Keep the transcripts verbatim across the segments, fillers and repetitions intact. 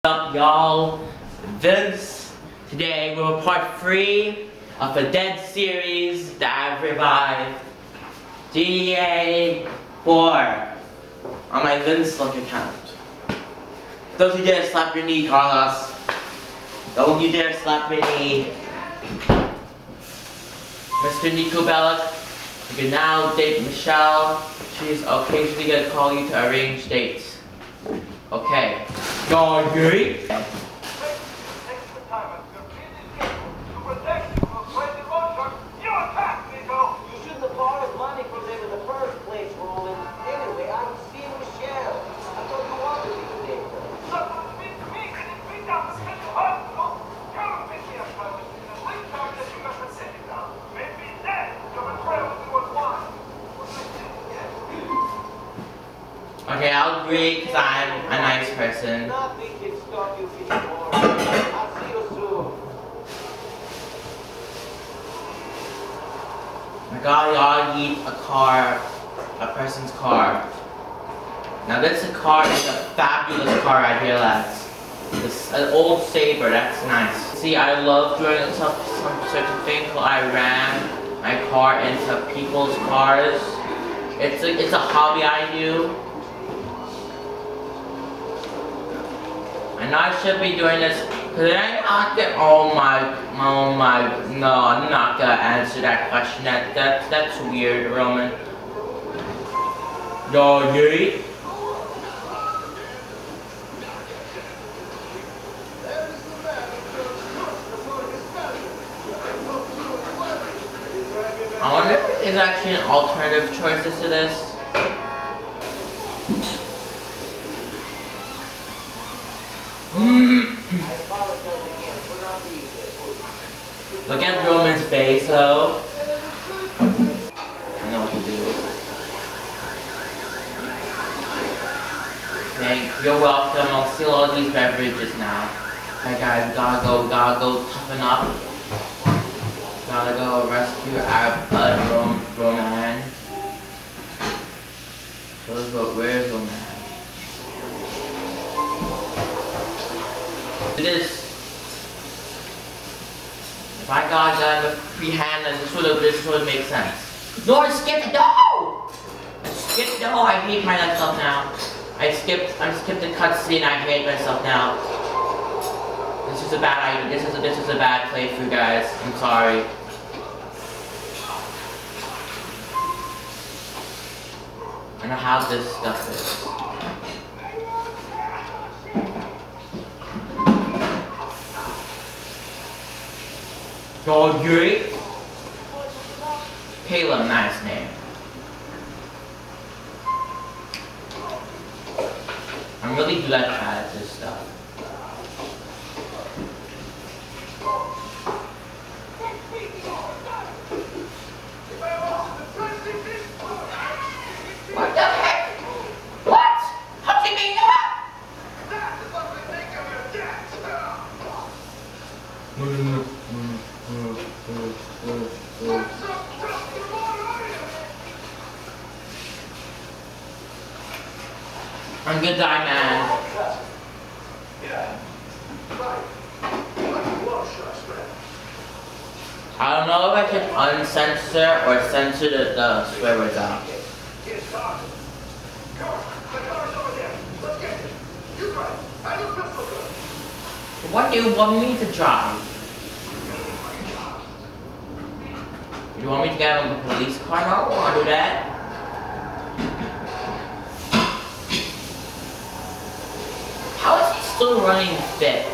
Up y'all, Vince. Today we're part three of the Dead series that I've revived, G T A four, on my Vince Luck account. Don't you dare slap your knee, Carlos. Don't you dare slap your knee. Mister Nico Bellic, you can now date Michelle. She's occasionally gonna call you to arrange dates. Okay. Y'all agree? Okay, I'll agree because I'm a nice person. I got y'all eat a car, a person's car. Now this car is a fabulous car, I realize. It's an old Sabre, that's nice. See, I love doing some, some certain thing called I ram my car into people's cars. It's a, it's a hobby I do. I know I should be doing this, because I'm not gonna, oh my, oh my, no, I'm not gonna answer that question, that, that, that's weird, Roman. Yo, yeet. I wonder if there's actually an alternative choices to this. Look at Roman's face, though. I know what to do. Okay, you're welcome. I'll steal all these beverages now. Okay, guys, we gotta go, we gotta go toughen up. We gotta go rescue our bud, Rom Roman. Where's, where's Roman? This. If I got done with free hand, then this would this would make sense. No, I skipped. No, I skipped. No, I hate myself now. I skipped. I skipped the cutscene. I hate myself now. This is a bad idea. This is a, this is a bad playthrough, guys. I'm sorry. I know how this stuff is. Y'all agree? Caleb, nice name. I'm really good at this stuff. What the heck? What? How did you make that? I'm gonna die, man. I don't know if I can uncensor or censor the, the swear words out. What do you want me to drive? You want me to get on the police car? No, I don't want to do that. How is he still running fit?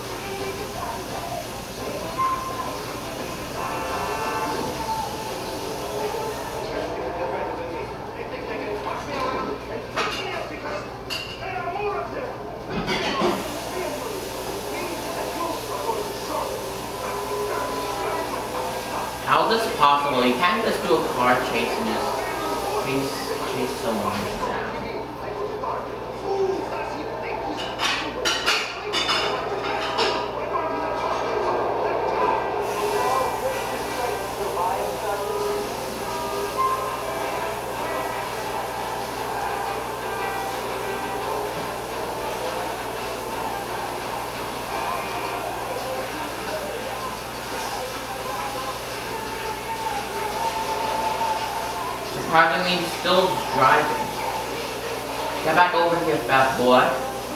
How is this possible? You can't just do a car chase and just chase, chase someone down. targeting me, he's still driving. Get back over here, fat boy.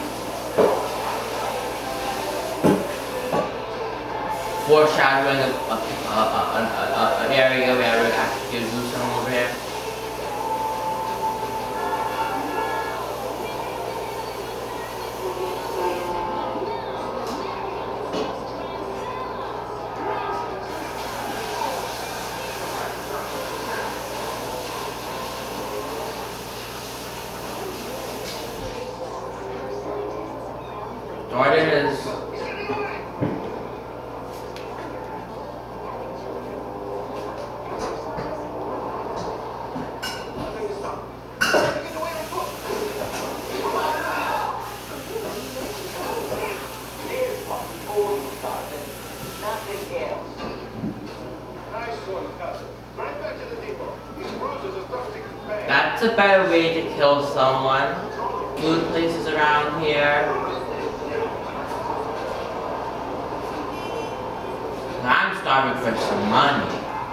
Foreshadowing a, a, a, a, a, an area where I would actually do something over here. Jordan is That's a better way to kill someone. Food places around here. I'm starving for some money.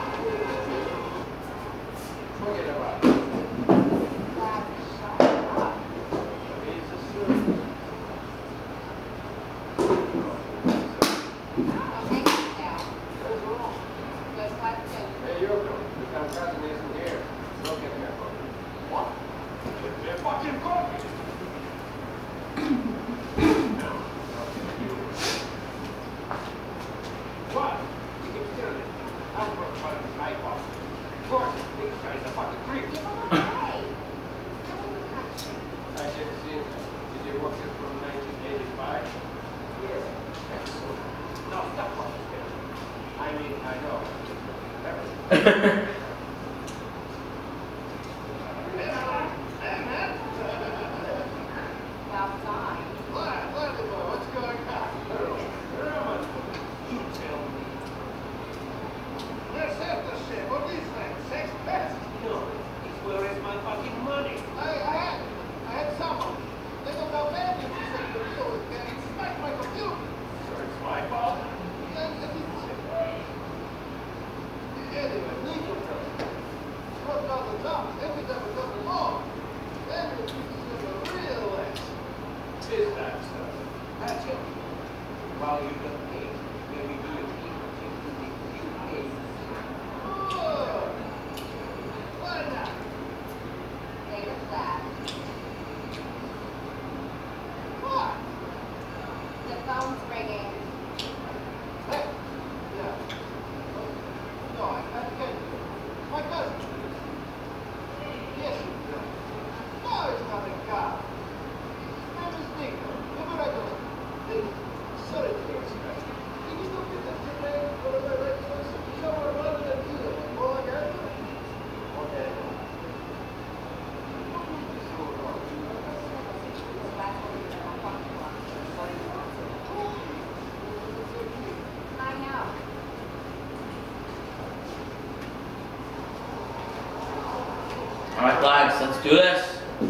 Alright lads, let's do this.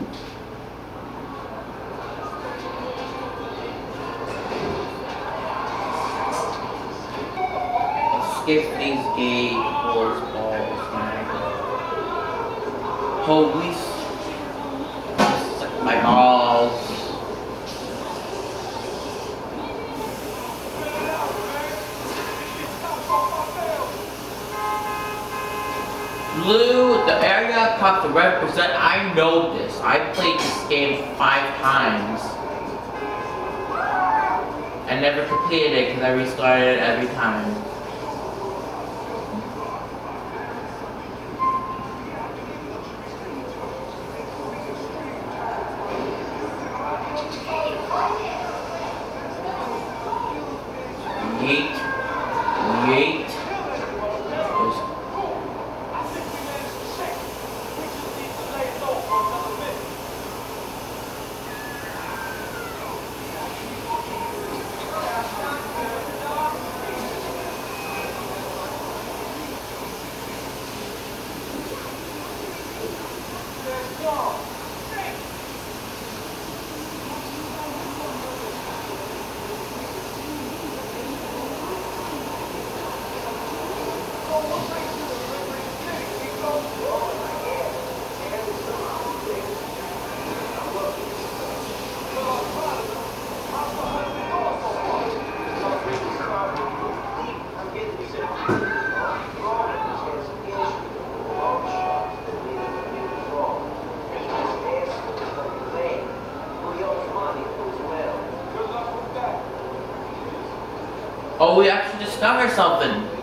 Escape these gay horse balls, man. Holy suck my balls. Blue, the area caught the red percent. I know this. I played this game five times. I never completed it because I restarted it every time. Yeet. Yeet. Oh, we actually discovered something.